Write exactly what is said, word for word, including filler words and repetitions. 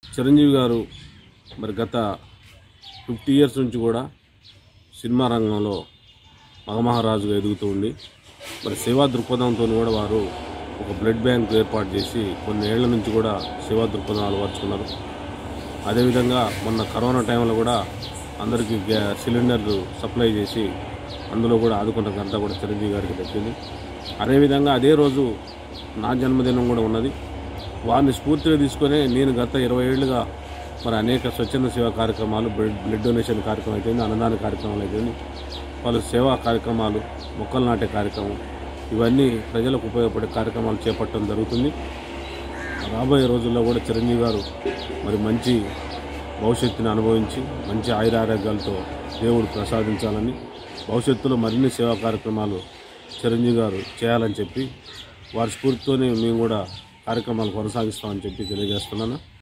చిరంజీవి గారు మరి గత ఫిఫ్టీ ఇయర్స్ నుంచి కూడా సినిమా రంగంలో మగమహారాజుగా ఎదుగుతూ ఉండి మరి సేవా దృక్పథంతో కూడా వారు ఒక బ్లడ్ బ్యాంక్ ఏర్పాటు చేసి కొన్ని ఏళ్ల నుంచి కూడా సేవా దృక్పథం అలవర్చుకున్నారు. అదేవిధంగా మొన్న కరోనా టైంలో కూడా అందరికీ గ్యా సిలిండర్లు సప్లై చేసి అందులో కూడా ఆదుకున్న ఘనత కూడా చిరంజీవి గారికి దక్కింది. అదేవిధంగా అదే రోజు నా జన్మదినం కూడా ఉన్నది. వారిని స్ఫూర్తిగా తీసుకొని నేను గత ఇరవై ఏళ్ళుగా మరి అనేక స్వచ్ఛంద సేవా కార్యక్రమాలు, బ్లడ్ బ్లడ్ డొనేషన్ కార్యక్రమం అయిపోయింది, అన్నదాన కార్యక్రమాలు అయిపోయింది, పలు సేవా కార్యక్రమాలు, మొక్కలు నాటే కార్యక్రమం, ఇవన్నీ ప్రజలకు ఉపయోగపడే కార్యక్రమాలు చేపట్టడం జరుగుతుంది. రాబోయే రోజుల్లో కూడా చిరంజీవి గారు మరి మంచి భవిష్యత్తుని అనుభవించి మంచి ఆయురారోగ్యాలతో దేవుడు ప్రసాదించాలని, భవిష్యత్తులో మరిన్ని సేవా కార్యక్రమాలు చిరంజీవి గారు చేయాలని చెప్పి వారి స్ఫూర్తితోనే మేము కూడా కార్యక్రమాలు కొనసాగిస్తామని చెప్పి తెలియజేస్తున్నాను.